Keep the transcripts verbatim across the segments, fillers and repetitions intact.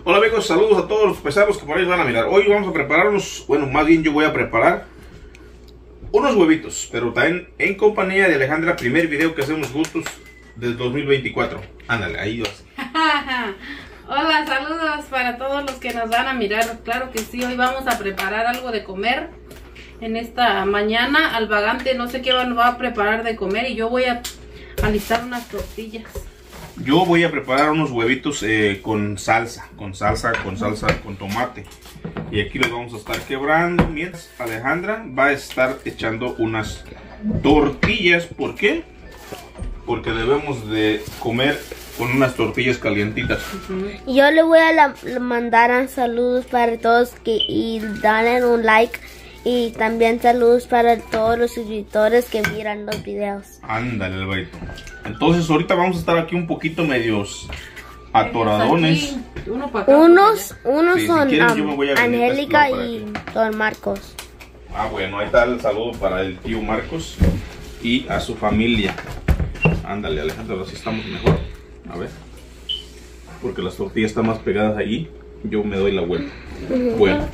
Hola amigos, saludos a todos los pesados que por ahí van a mirar. Hoy vamos a preparar unos, bueno, más bien yo voy a preparar unos huevitos, pero también en compañía de Alejandra, primer video que hacemos juntos del dos mil veinticuatro. Ándale, ahí vas. Hola, saludos para todos los que nos van a mirar. Claro que sí, hoy vamos a preparar algo de comer en esta mañana. Al vagante no sé qué va a preparar de comer y yo voy a alistar unas tortillas. Yo voy a preparar unos huevitos eh, con salsa, con salsa, con salsa, con tomate. Y aquí los vamos a estar quebrando mientras Alejandra va a estar echando unas tortillas. ¿Por qué? Porque debemos de comer con unas tortillas calientitas. Uh-huh. Yo le voy a la, mandar saludos para todos que, y darle un like. Y también saludos para todos los suscriptores que miran los videos. Ándale, Alvarito. Entonces ahorita vamos a estar aquí un poquito medios atoradones. Uno para acá, unos unos sí, son si quieren, um, Angélica y Don Marcos. Ah, bueno, ahí está el saludo para el tío Marcos y a su familia. Ándale, Alejandro, así estamos mejor. A ver. Porque las tortillas están más pegadas allí. Yo me doy la vuelta. Uh-huh. Bueno.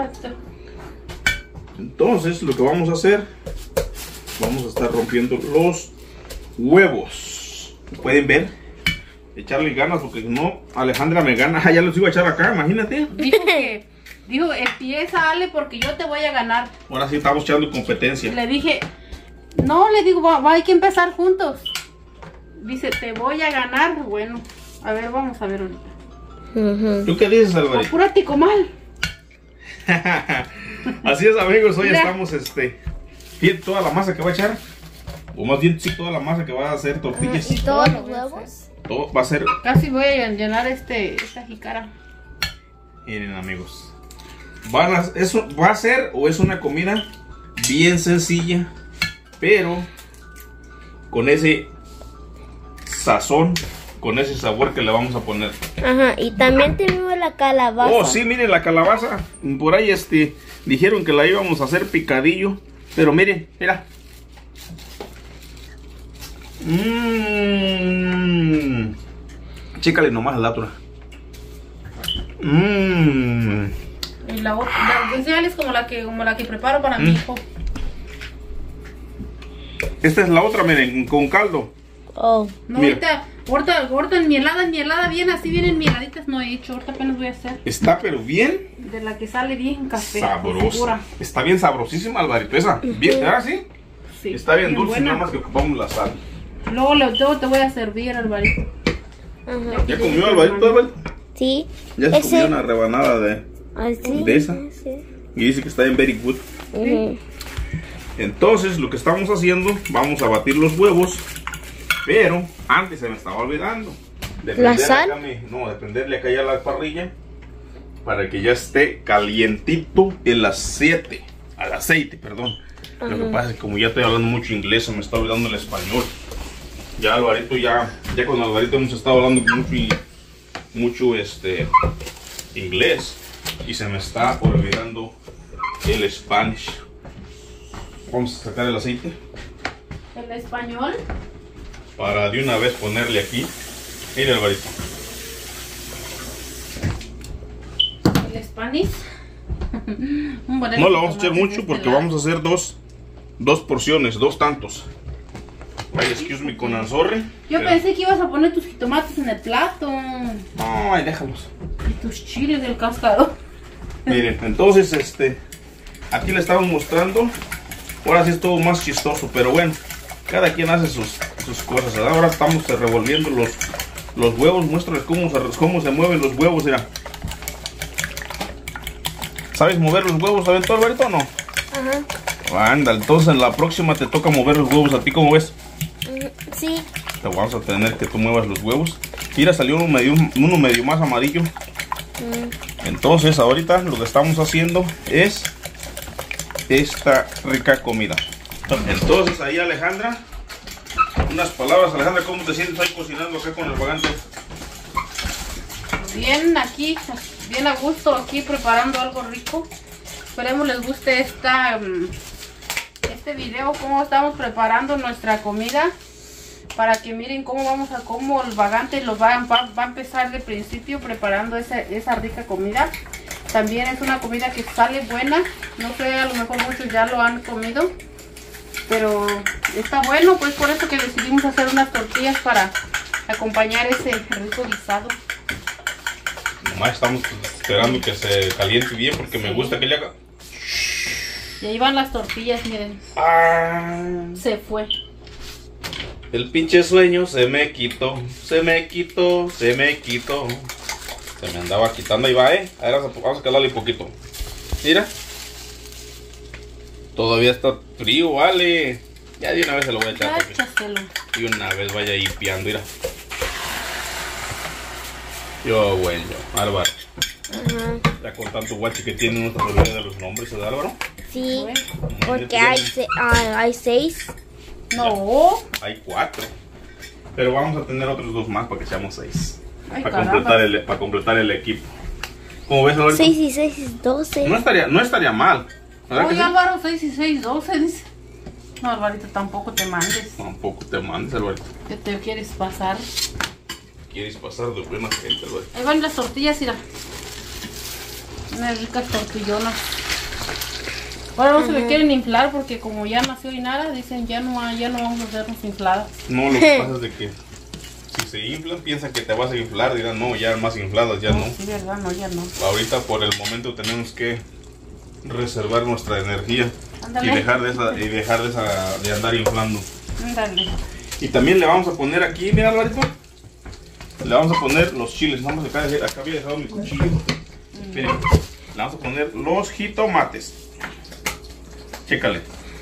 Entonces lo que vamos a hacer, vamos a estar rompiendo los huevos. ¿Pueden ver? Echarle ganas porque si no, Alejandra me gana. Ah, ya los iba a echar acá, imagínate. Dijo que, dijo, empieza Ale porque yo te voy a ganar. Ahora sí estamos echando competencia. Le dije, no, le digo, va, va, hay que empezar juntos. Dice, te voy a ganar. Bueno, a ver, vamos a ver ahorita. Uh-huh. ¿Tú qué dices, Alvarito? Apúrate, comal. Así es, amigos, hoy Mira. estamos, este, bien, toda la masa que va a echar, o más bien, sí, toda la masa que va a hacer tortillas. ¿Y todos los huevos? Todo va a ser. Casi voy a llenar este, esta jícara. Miren, amigos, van a, eso va a ser, o es una comida bien sencilla, pero con ese sazón, con ese sabor que le vamos a poner. Ajá, y también tenemos la calabaza. Oh, sí, miren la calabaza. Por ahí este dijeron que la íbamos a hacer picadillo, pero miren, mira. Mmm. Chécale nomás la otra. Mmm. Y la otra, la es como la que como la que preparo para mm. mi hijo. Esta es la otra, miren, con caldo. Oh, no, ahorita, ahorita, ahorita en mielada, mielada bien, así vienen mieladitas no he hecho, ahorita apenas voy a hacer. Está pero bien. De la que sale bien café. Sabrosa. Está bien sabrosísima, Alvarito, esa. Bien, ¿verdad? ¿Sí? Sí. Está bien, bien dulce, buena. nada más que ocupamos la sal. Luego, luego te voy a servir, Alvarito. Ajá. ¿Ya comió Alvarito, Alvarito? Sí. Ya se Ese... comió una rebanada de, ¿Ah, sí? de esa. Sí. Y dice que está en very good. Uh-huh. Entonces, lo que estamos haciendo, vamos a batir los huevos. Pero antes se me estaba olvidando de ¿La sal? Acá mi, no, de prenderle acá ya la parrilla para que ya esté calientito el aceite, al aceite, perdón. Uh-huh. Lo que pasa es que como ya estoy hablando mucho inglés, se me está olvidando el español. Ya Alvarito, ya, ya con Alvarito hemos estado hablando mucho, mucho este, inglés y se me está olvidando el Spanish. Vamos a sacar el aceite. ¿El español? Para de una vez ponerle aquí. Mira, Alvarito. ¿El Spanish? No lo vamos a echar mucho este porque lado. Vamos a hacer dos, dos porciones, dos tantos. Ay, excuse me con anzorre. Yo pero... pensé que ibas a poner tus jitomates en el plato. No, ay, déjalos. Y tus chiles del cascador. Miren, entonces, este, aquí le estamos mostrando. Ahora sí es todo más chistoso, pero bueno, cada quien hace sus, sus cosas, ¿verdad? Ahora estamos revolviendo los, los huevos. Muéstrales cómo, cómo se mueven los huevos, mira. ¿Sabes mover los huevos, ¿sabes todo, Alvarito, o no? Ajá. Anda, entonces en la próxima te toca mover los huevos. ¿A ti cómo ves? Sí. Te vamos a tener que tú muevas los huevos. Mira, salió uno medio, uno medio más amarillo. Mm. Entonces ahorita lo que estamos haciendo es esta rica comida. Entonces ahí, Alejandra, unas palabras. Alejandra, ¿cómo te sientes ahí cocinando acá con el vagante? Bien aquí, bien a gusto aquí preparando algo rico. Esperemos les guste esta, este video, cómo estamos preparando nuestra comida. para que miren cómo vamos a, cómo el vagante los va, va, va a empezar de principio preparando esa, esa rica comida. También es una comida que sale buena, no sé, a lo mejor muchos ya lo han comido, pero está bueno, pues por eso que decidimos hacer unas tortillas para acompañar ese rico guisado. Nomás estamos esperando que se caliente bien porque sí. Me gusta que le haga. Y ahí van las tortillas, miren. Ah. Se fue. El pinche sueño se me quitó, se me quitó, se me quitó. Se me andaba quitando, ahí va, eh. A ver, vamos a calarle un poquito. Mira. Todavía está frío, vale. Ya de una vez se lo voy a echar. Échaselo. Y una vez vaya hipiando, mira. Yo, bueno, Álvaro. Ajá. Ya con tanto guachi que tiene, ¿no te olvidas de los nombres de Álvaro? Sí, Bueno. porque hay, se- ah, hay seis. No. Hay cuatro. Pero vamos a tener otros dos más para que seamos seis. Ay, para, caramba. completar el, para completar el equipo. ¿Cómo ves, Álvaro? Seis y seis es doce. No estaría, no estaría mal. ¿Verdad que Oye, sí? Álvaro, seis y seis, doce, dice. No, Alvarito, tampoco te mandes. Tampoco te mandes, Álvaro. Que te quieres pasar. Quieres pasar de buena gente, Álvaro. Ahí van las tortillas, mira. Unas ricas tortillonas. Ahora no se me quieren inflar porque como ya nació Inara, dicen ya no, ya no vamos a hacernos infladas. No, lo que pasa es de que si se inflan, piensan que te vas a inflar. Dirán, no, ya más infladas, ya no. Sí, verdad, no, ya no. Ahorita por el momento tenemos que reservar nuestra energía. Ándale. y dejar de esa y dejar de, esa, de andar inflando. Ándale. Y también le vamos a poner aquí, mira, Alvarito. Le vamos a poner los chiles. Vamos acá, acá había dejado mi cuchillo. Miren, le vamos a poner los jitomates. Chécale.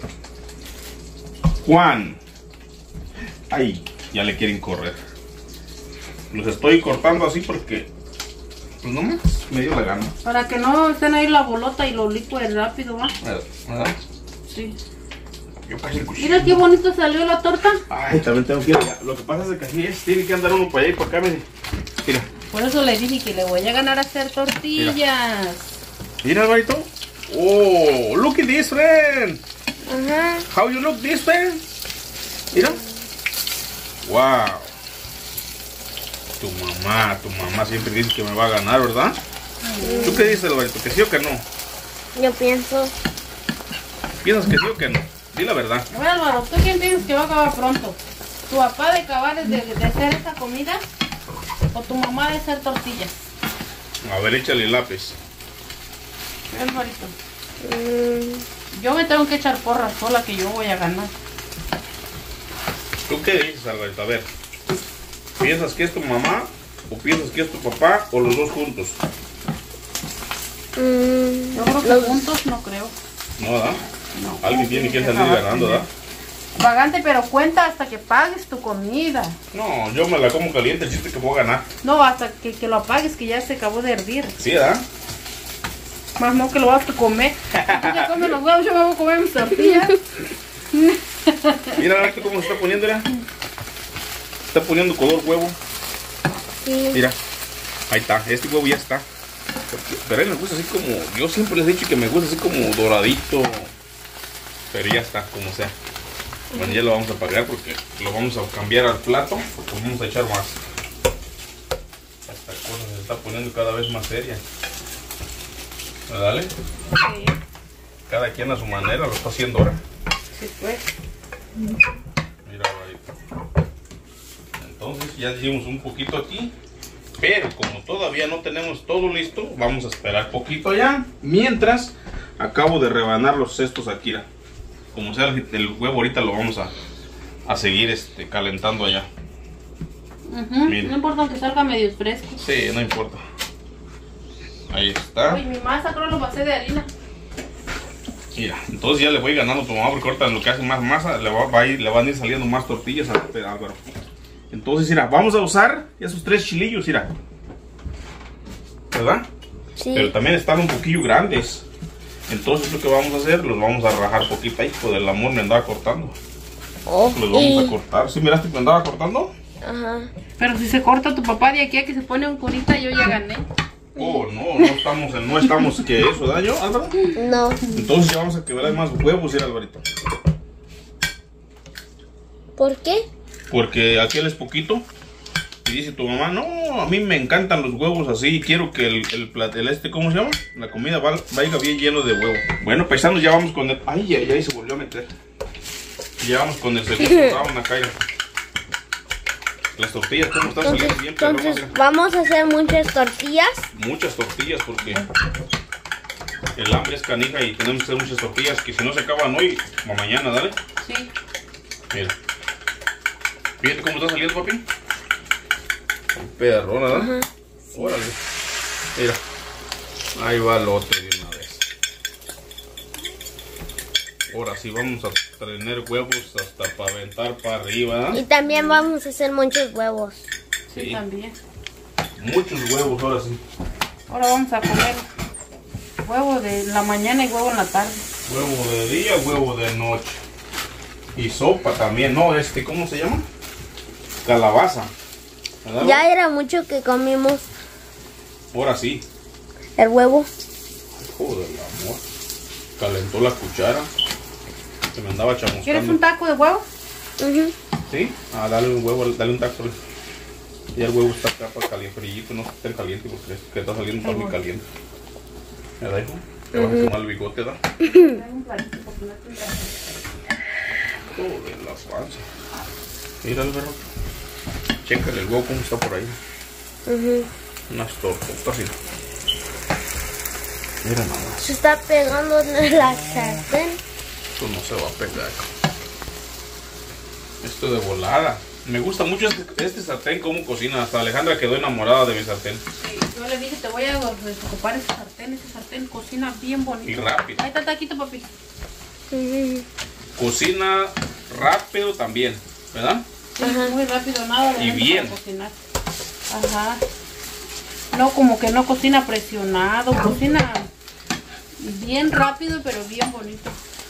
Juan. Ay, ya le quieren correr. Los estoy cortando así porque, pues no me dio la gana. Para que no estén ahí la bolota y lo licue rápido, ¿va? ¿Verdad? Sí. Yo casi el cuchillo. Mira qué bonito salió la torta. Ay, también tengo que ir allá. Lo que pasa es que así es, tiene que andar uno para allá y para acá, mire. Mira. Por eso le dije que le voy a ganar a hacer tortillas. Mira, Mira Alvarito. Oh, look at this, friend. Ajá. How you look this, friend? Mira. Wow. Tu mamá, tu mamá siempre dice que me va a ganar, ¿verdad? Mm. ¿Tú qué dices, Alvarito? ¿Que sí o que no? Yo pienso. ¿Piensas que sí o que no? Di la verdad. A ver, Álvaro, ¿tú quién piensas que va a acabar pronto? ¿Tu papá de acabar de, de hacer esta comida? ¿O tu mamá de hacer tortillas? A ver, échale lápiz. Mira, Alvarito. Mm, Yo me tengo que echar porras sola que yo voy a ganar. ¿Tú qué dices, Alvarito? A ver. ¿Piensas que es tu mamá? ¿O piensas que es tu papá? ¿O los dos juntos? mm, Yo creo que los- juntos no creo. No, ¿verdad? No. Alguien tiene que salir acabar ganando, primero. ¿verdad? Vagante, pero cuenta hasta que pagues tu comida. No, yo me la como caliente, el chiste que voy a ganar. No, hasta que, que lo apagues, que ya se acabó de hervir. Sí, ¿verdad? Más no que lo vas a comer. Tú ya comes los huevos, yo me voy a comer mis tortillas. Mira esto cómo se está poniendo, mira. Está poniendo color huevo. sí. Mira, ahí está, este huevo ya está. Pero a mí me gusta así como, yo siempre les he dicho que me gusta así como doradito. Pero ya está, como sea. Bueno, ya lo vamos a apagar porque lo vamos a cambiar al plato. Porque vamos a echar más. Esta cosa se está poniendo cada vez más seria. Dale. Sí, Cada quien a su manera lo está haciendo ahora. sí fue. Mira, ahí. Entonces ya hicimos un poquito aquí. Pero como todavía no tenemos todo listo, vamos a esperar poquito ya. Mientras acabo de rebanar los cestos aquí. Mira. Como sea el, el huevo ahorita lo vamos a, a seguir este, calentando allá. Ujú, Mira. no importa que salga medio fresco. Sí, no importa. Ahí está. Uy, mi masa creo lo pasé de harina. Mira, entonces ya le voy ganando a tu mamá porque ahorita lo que hace más masa le, va, va a ir, le van a ir saliendo más tortillas a Álvaro. Entonces, mira, vamos a usar esos tres chilillos, mira. ¿Verdad? Sí. Pero también están un poquillo grandes. Entonces lo que vamos a hacer, los vamos a rajar poquito ahí. Pues el amor me andaba cortando. Oh, Los vamos y- a cortar. ¿Sí miraste que me andaba cortando? Ajá. Pero si se corta tu papá de aquí a que se pone un curita, yo ya gané. Oh, no, no estamos, en- no estamos que eso, ¿verdad yo, Álvaro? No. Entonces ya vamos a quebrar más huevos, ¿sí, Alvarito? ¿Por qué? porque aquel es poquito. Y dice tu mamá, no, a mí me encantan los huevos así. Quiero que el, el, plat, el este, ¿cómo se llama? La comida vaya bien lleno de huevo. Bueno, paisanos, ya vamos con el... Ay, ay, ay, se volvió a meter. Ya vamos con el segundo round acá. Las tortillas, ¿cómo están Entonces, saliendo bien? entonces Pero, vamos a hacer muchas tortillas. muchas tortillas porque el hambre es canija y tenemos que hacer muchas tortillas que si no se acaban hoy o mañana, dale. Sí. Mira. Fíjate cómo está saliendo, papi. Perrona, ¿verdad? Ajá. Órale. Mira. Ahí va el otro de una vez. Ahora sí vamos a tener huevos hasta para aventar para arriba. Y también vamos a hacer muchos huevos. Sí, Sí. también. Muchos huevos ahora sí. Ahora vamos a comer huevo de la mañana y huevo en la tarde. Huevo de día, huevo de noche. Y sopa también, ¿no? Este, ¿cómo se llama? Calabaza. ¿Verdad? Ya era mucho que comimos Ahora sí. el huevo. Joder, el amor. Calentó la cuchara. Se me andaba chamuscando. ¿Quieres un taco de huevo? Ujú. ¿Sí? Ah, dale un huevo, dale un taco. Ya el huevo está acá para caliente, frillito, no esté caliente porque es que está saliendo está muy caliente. ¿Verdad, hijo? Te vas a quemar el bigote, ¿verdad? Joder, la panza. Mira el berro. Chécale el huevo cómo está por ahí. Ujú. Unas tortas y... Mira nada más. Se está pegando en la sartén. Esto no se va a pegar. Esto de volada. Me gusta mucho este, este sartén, cómo cocina. Hasta Alejandra quedó enamorada de mi sartén. Sí, yo le dije, te voy a desocupar ese sartén. Ese sartén cocina bien bonito. Y rápido. Ahí está el taquito, papi. Ujú. Cocina rápido también, ¿verdad? Sí, muy rápido, nada de Y lento bien. para cocinar. Ajá. No, como que no cocina presionado, cocina bien rápido, pero bien bonito.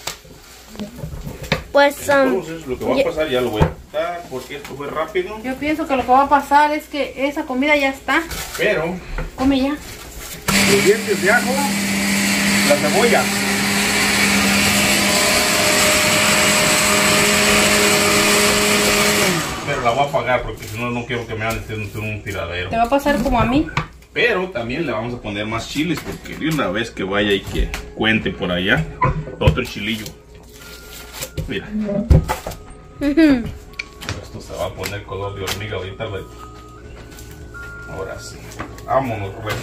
Pues um, Entonces lo que va a pasar ya lo voy a quitar porque esto fue rápido. Yo pienso que lo que va a pasar es que esa comida ya está. Pero Come ya. los dientes de ajo, la cebolla. Pero la voy a apagar porque si no, no quiero que me hagan un tiradero. Te va a pasar como a mí. Pero también le vamos a poner más chiles porque de una vez que vaya y que cuente por allá otro chilillo. Mira. ujú. Esto se va a poner color de hormiga ahorita. Ahora sí. Vámonos, rey.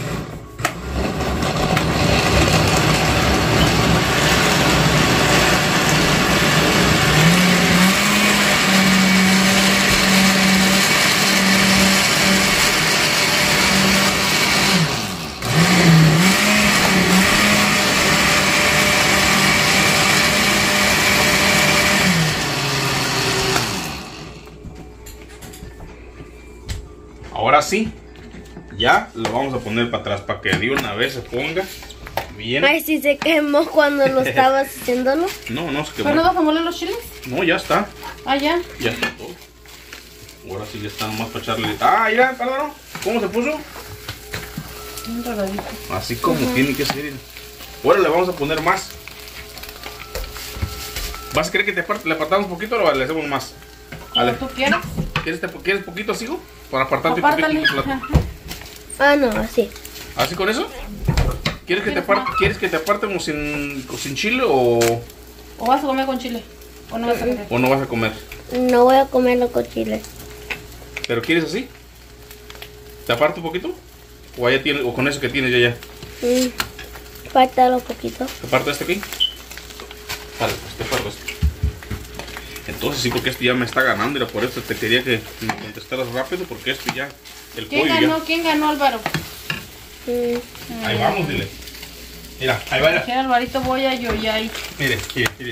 Ahora sí, ya lo vamos a poner para atrás para que de una vez se ponga bien. Ay, si se quemó cuando lo estabas haciéndolo. No, no se ¿Pero no quemó. vas a moler los chiles? No, ya está. Ah, ya. Ya está todo. Ahora sí ya está nomás para echarle. Ah, mira, perdón. ¿Cómo se puso? Un doradito. Así como tiene que ser. Ahora le vamos a poner más. ¿Vas a querer que te apart le apartamos un poquito o le hacemos más? Como Ale, tú quieras. ¿quieres, te ¿quieres poquito así? Hijo? Para apartarte un Apártale. poquito. Ajá. Ah, no, así. ¿Así con eso? ¿Quieres que te ¿Quieres aparte, más? ¿quieres que te apartemos sin, sin chile o, ¿O vas a comer con chile? ¿O no vas a comer? o no vas a comer? No voy a comerlo con chile. ¿Pero quieres así? ¿Te aparto un poquito? ¿O, allá tiene, o con eso que tienes ya ya? Mm, Pártalo poquito. ¿Te parto este aquí? Vale, pues te parto este. Entonces sí, porque este ya me está ganando. Era por esto te quería que me contestaras rápido porque esto ya, el ¿Quién pollo ganó? ¿Quién ganó, Álvaro? Mm, ya. Ahí vamos, dile. Mira, ahí va. Dije, Alvarito, voy a yo ya ahí. Mire, mire, mire.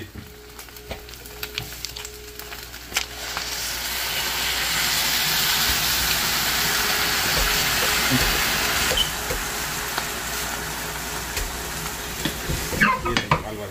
Miren, Álvaro.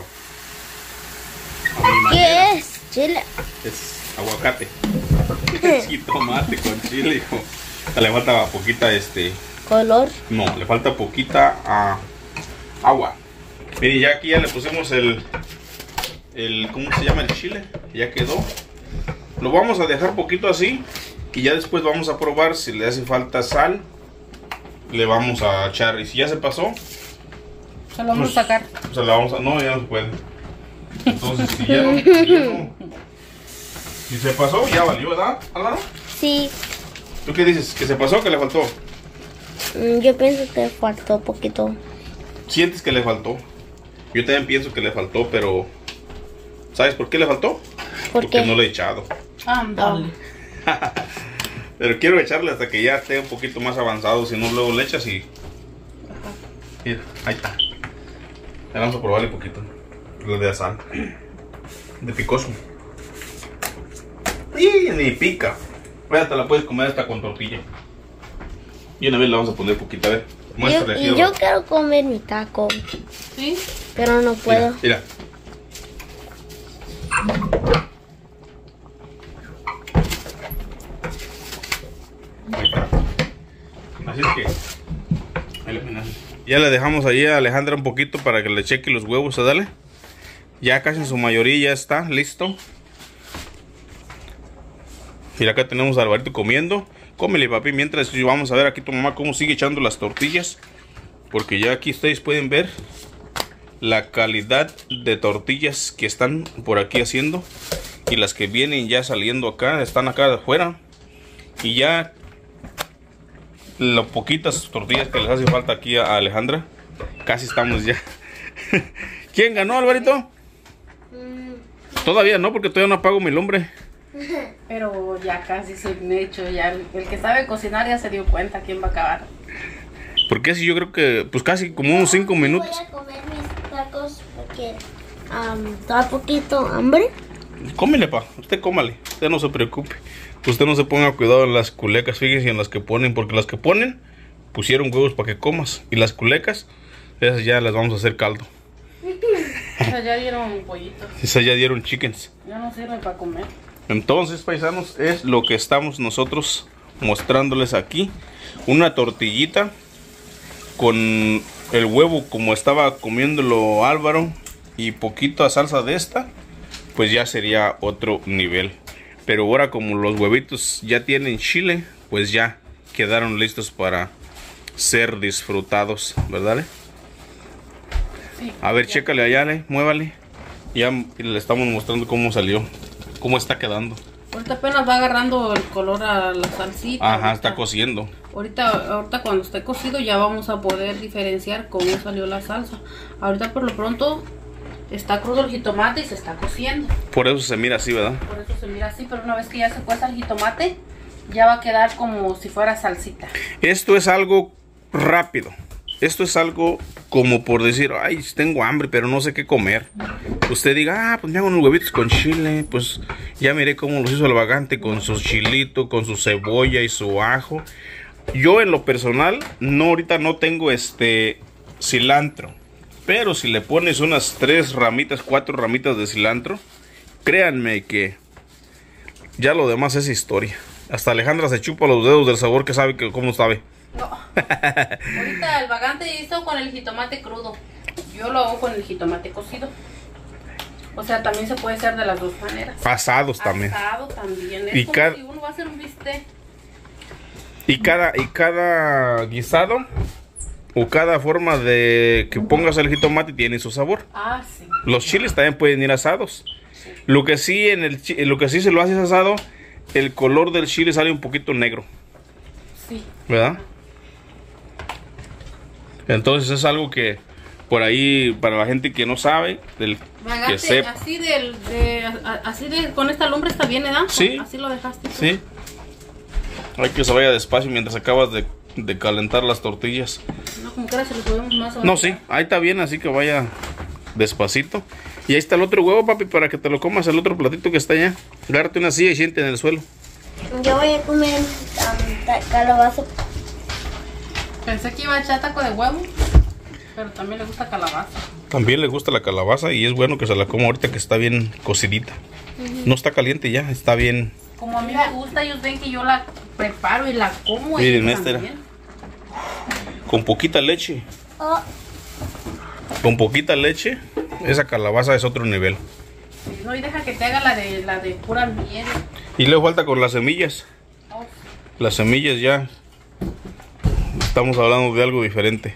A mi manera. ¿Qué es? Chile. Es aguacate. Sí, tomate con chile, hijo. Le falta poquita, este... Color. No, le falta poquita ah, agua. Miren, ya aquí ya le pusimos el... el ¿cómo se llama el chile? Ya quedó. Lo vamos a dejar poquito así. Y ya después vamos a probar si le hace falta sal. Le vamos a echar. Y si ya se pasó, se lo vamos pues, a sacar. Se la vamos a... No, ya no se puede. Entonces, si ya no, si ya no- si se pasó, ya valió, ¿verdad, Álvaro? Sí, ¿Tú qué dices? ¿Que se pasó o que le faltó? mm, yo pienso que faltó poquito. ¿Sientes que le faltó? Yo también pienso que le faltó, pero... ¿Sabes por qué le faltó? ¿Por Porque qué? no le he echado. Ándale. Pero quiero echarle hasta que ya esté un poquito más avanzado. Si no, luego le echas y... Mira, ahí está. Ahora vamos a probarle un poquito. Lo de sal. De picoso. Y ni pica. Vaya, te la puedes comer hasta con tortilla. Y una vez le vamos a poner poquita, a ver. Yo, Muéstrale aquí. y yo quiero comer mi taco, ¿Sí? pero no puedo. Mira, mira. Ahí está. Así es que ahí le- ya le dejamos ahí a Alejandra un poquito para que le cheque los huevos, dale. Ya casi en su mayoría ya está listo. Mira, acá tenemos a Alvarito comiendo. Cómele, papi, mientras vamos a ver aquí tu mamá cómo sigue echando las tortillas. Porque ya aquí ustedes pueden ver la calidad de tortillas que están por aquí haciendo. Y las que vienen ya saliendo acá, están acá de afuera. Y ya las poquitas tortillas que les hace falta aquí a Alejandra. Casi estamos ya. ¿Quién ganó, Alvarito? Todavía no, porque todavía no apago mi lumbre. Pero ya casi soy un hecho. Ya el, el que sabe cocinar ya se dio cuenta quién va a acabar. Porque así yo creo que pues casi como unos cinco minutos. Voy a comer mis tacos porque um, da poquito hambre. Cómele, pa, usted cómale, usted no se preocupe. Usted no se ponga cuidado en las culecas, fíjense en las que ponen, porque las que ponen pusieron huevos para que comas. Y las culecas, esas ya las vamos a hacer caldo. O sea, ya dieron pollitos. Esas ya dieron chickens. Ya no sirven para comer. Entonces, paisanos, es lo que estamos nosotros mostrándoles aquí. Una tortillita con el huevo como estaba comiéndolo Álvaro y poquita salsa de esta, pues ya sería otro nivel. Pero ahora como los huevitos ya tienen chile, pues ya quedaron listos para ser disfrutados, ¿verdad? Sí, A ver, ya. chécale allá, le, muévale. Ya le estamos mostrando cómo salió, cómo está quedando. Ahorita apenas va agarrando el color a la salsita. Ajá, ahorita. está cociendo. Ahorita, ahorita cuando esté cocido ya vamos a poder diferenciar cómo salió la salsa. Ahorita por lo pronto está crudo el jitomate y se está cociendo. Por eso se mira así, ¿verdad? Por eso se mira así, pero una vez que ya se cueza el jitomate, ya va a quedar como si fuera salsita. Esto es algo rápido. Esto es algo como por decir, ay, tengo hambre, pero no sé qué comer. Usted diga, ah, pues me hago unos huevitos con chile. Pues ya miré cómo los hizo el vagante con su chilito, con su cebolla y su ajo. Yo en lo personal, no ahorita no tengo este cilantro. Pero si le pones unas tres ramitas, cuatro ramitas de cilantro, créanme que ya lo demás es historia. Hasta Alejandra se chupa los dedos del sabor que sabe que cómo sabe. No. Ahorita el vagante hizo con el jitomate crudo. Yo lo hago con el jitomate cocido. O sea, también se puede hacer de las dos maneras. Asados también. Asado también. Es Y como cada- si uno va a hacer un bistec. Y cada, y cada guisado o cada forma de que pongas el jitomate tiene su sabor. Ah, sí. Los chiles también pueden ir asados. Lo que sí en el chi- lo que sí se lo haces asado, el color del chile sale un poquito negro, Sí. ¿verdad? Entonces es algo que por ahí para la gente que no sabe, del que Vagante, sepa. así del, de, a- así de, con esta lumbre está bien, ¿verdad? Sí. Así lo dejaste. tú. Sí. Hay que se vaya despacio mientras acabas de, de calentar las tortillas. No, como que ahora se lo subimos más o No, menos. sí, ahí está bien, así que vaya despacito. Y ahí está el otro huevo, papi, para que te lo comas, el otro platito que está allá. Agárrate una silla y siente en el suelo. Yo voy a comer um, ta- calabaza. Pensé que iba a echar taco de huevo, pero también le gusta calabaza. También le gusta la calabaza y es bueno que se la coma ahorita que está bien cocidita. No está caliente ya, está bien. Como a mí me gusta, ellos ven que yo la preparo y la como. Miren, ellos esta era. también. Con poquita leche. Oh, Con poquita leche, esa calabaza es otro nivel. Sí, no, y deja que te haga la de la de pura miel. Y luego falta con las semillas. Oh. Las semillas ya. Estamos hablando de algo diferente.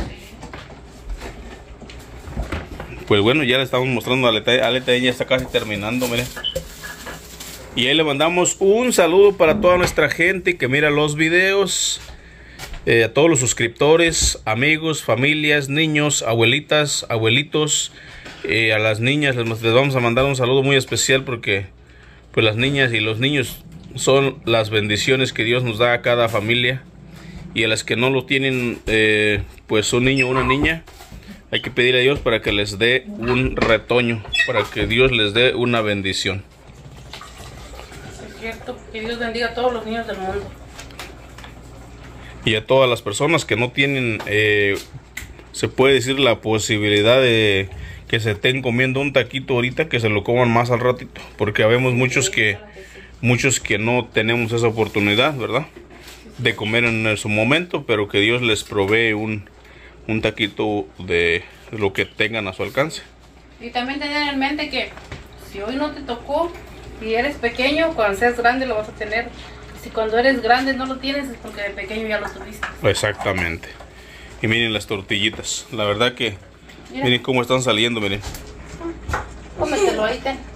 Pues bueno, ya le estamos mostrando a Aleta. Aleta ya está casi terminando, miren. Y ahí le mandamos un saludo para toda nuestra gente que mira los videos. Eh, a todos los suscriptores, amigos, familias, niños, abuelitas, abuelitos. Eh, a las niñas les, les vamos a mandar un saludo muy especial porque pues las niñas y los niños son las bendiciones que Dios nos da a cada familia. Y a las que no lo tienen, eh, pues un niño o una niña, hay que pedirle a Dios para que les dé un retoño, para que Dios les dé una bendición. Es cierto, que Dios bendiga a todos los niños del mundo. Y a todas las personas que no tienen, eh, se puede decir, la posibilidad de que se estén comiendo un taquito ahorita, que se lo coman más al ratito. Porque habemos muchos que, muchos que no tenemos esa oportunidad, ¿verdad? De comer en su momento, pero que Dios les provee un, un taquito de lo que tengan a su alcance. Y también tener en mente que si hoy no te tocó y eres pequeño, cuando seas grande lo vas a tener. Si cuando eres grande no lo tienes es porque de pequeño ya lo tuviste. Exactamente. Y miren las tortillitas. La verdad que Mira. miren cómo están saliendo, miren. Cómetelo ahí, ten.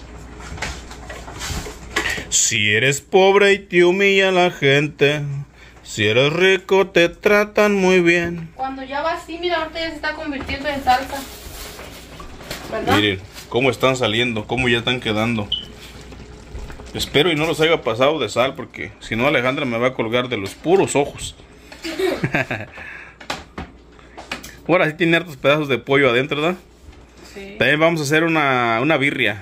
Si eres pobre y te humilla la gente, si eres rico te tratan muy bien. Cuando ya va así, mira, ahorita ya se está convirtiendo en salsa. ¿Verdad? Miren cómo están saliendo, cómo ya están quedando. Espero y no los haya pasado de sal, porque si no Alejandra me va a colgar de los puros ojos. Ahora sí tiene hartos pedazos de pollo adentro, ¿verdad? Sí. También vamos a hacer una, una birria.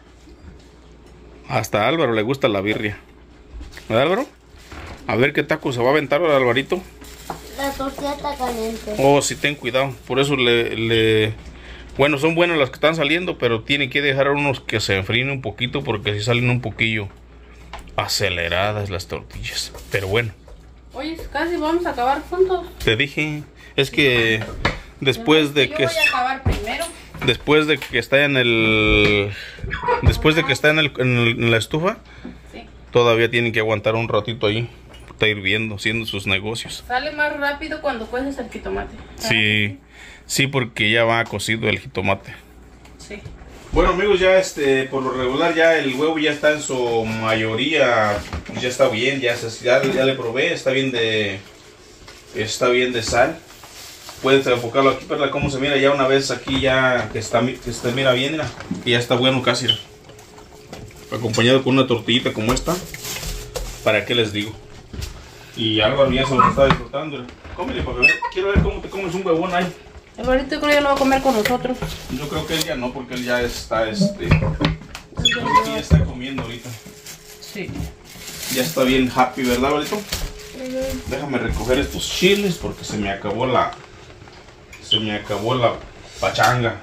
Hasta a Álvaro le gusta la birria. ¿Verdad, Álvaro? A ver qué taco se va a aventar ahora, Alvarito. La tortilla está caliente. Oh, sí, ten cuidado. Por eso le... le... Bueno, son buenas las que están saliendo, pero tiene que dejar unos que se enfríen un poquito, porque si salen un poquillo aceleradas las tortillas. Pero bueno. Oye, casi vamos a acabar juntos. Te dije, es que después de Yo que... voy a acabar primero. Después de que está en el... Después de que está en, el, en, el, en la estufa, Sí. todavía tienen que aguantar un ratito ahí. Está hirviendo, haciendo sus negocios. Sale más rápido cuando cueces el jitomate. Sí, sí, porque ya va cocido el jitomate. Sí. Bueno, amigos, ya este, por lo regular ya el huevo ya está en su mayoría, pues ya está bien, ya, se, ya, ya le probé, está bien de, está bien de sal. Puedes enfocarlo aquí, para cómo se mira ya una vez aquí ya que está, que está mira bien, mira, que ya está bueno casi. Acompañado con una tortillita como esta, ¿para qué les digo? Y Álvaro ya se lo está disfrutando. Cómele para ver, quiero ver cómo te comes un huevón ahí. El barrito creo que ya lo va a comer con nosotros. Yo creo que él ya no, porque él ya está, este, creo que ya está comiendo ahorita. Sí. Ya está bien happy, ¿verdad, Barito? Uh-huh. Déjame recoger estos chiles porque se me acabó la, se me acabó la pachanga.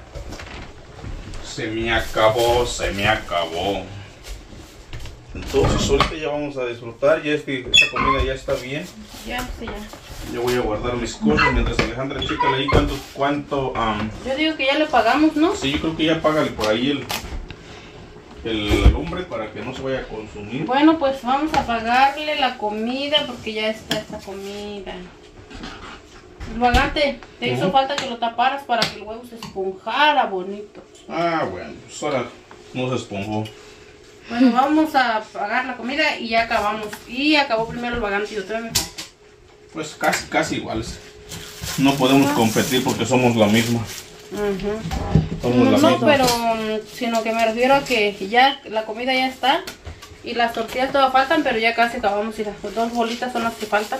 Se me acabó, se me acabó. Entonces ahorita ya vamos a disfrutar, ya es que esta comida ya está bien. Ya, sí, ya. Yo voy a guardar mis cosas mientras Alejandra checa ahí cuánto, cuánto, um, yo digo que ya le pagamos, ¿no? Sí, yo creo que ya págale por ahí el, el lumbre para que no se vaya a consumir. Bueno, pues vamos a pagarle la comida porque ya está esta comida. El bagante, te uh-huh. hizo falta que lo taparas para que el huevo se esponjara bonito. Ah, bueno, pues ahora no se esponjó. Bueno, vamos a pagar la comida y ya acabamos. Y acabó primero el bagante y otra vez. Pues casi, casi iguales. No podemos uh-huh. competir porque somos la misma. Uh-huh. somos no, la no misma. pero sino que me refiero a que ya la comida ya está. Y las tortillas todavía faltan, pero ya casi acabamos. Y las dos bolitas son las que faltan.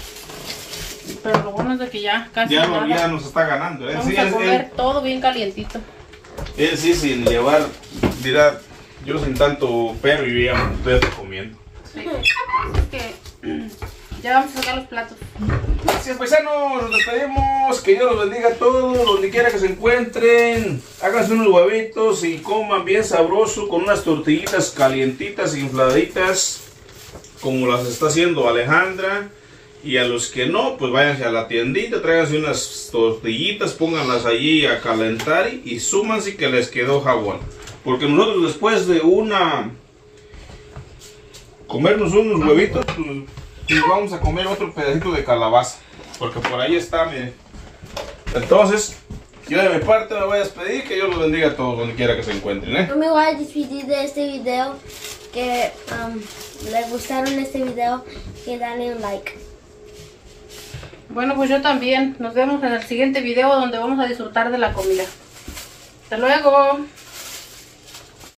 Pero lo bueno es de que ya casi ya, nada. ya nos está ganando. ¿eh? Vamos sí, a es, comer él, todo bien calientito. Él sí, sin llevar, dirá, yo sin tanto pero yo ya estoy hasta comiendo. Sí. Así que ya vamos a sacar los platos. Gracias, paisanos, nos despedimos. Que Dios los bendiga a todos, donde quiera que se encuentren. Háganse unos huevitos y coman bien sabroso con unas tortillitas calientitas, infladitas, como las está haciendo Alejandra. Y a los que no, pues váyanse a la tiendita, tráiganse unas tortillitas, pónganlas allí a calentar y súmanse que les quedó jabón. Porque nosotros después de una... comernos unos huevitos, pues, nos vamos a comer otro pedacito de calabaza. Porque por ahí está, miren. Entonces, yo de mi parte me voy a despedir. Que Dios los bendiga a todos donde quiera que se encuentren, ¿eh? Yo me voy a despedir de este video. Que um, les gustaron este video, que dale un like. Bueno, pues yo también. Nos vemos en el siguiente video donde vamos a disfrutar de la comida. Hasta luego.